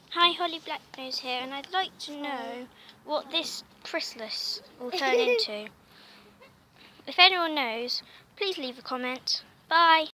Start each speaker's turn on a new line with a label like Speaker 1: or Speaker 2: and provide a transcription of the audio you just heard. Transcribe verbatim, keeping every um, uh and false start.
Speaker 1: Hi, Holly Blacknose here, and I'd like to know what this chrysalis will turn into. If anyone knows, please leave a comment. Bye!